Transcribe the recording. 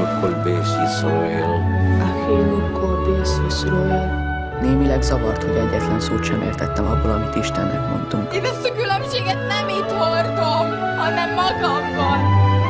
kol bés Yisrael. Achinu kol bés Yisrael. Némileg zavart, hogy egyetlen szót sem értettem abból, amit Istennek mondtunk. Én ezt a különbséget nem itt hordom, hanem magamban.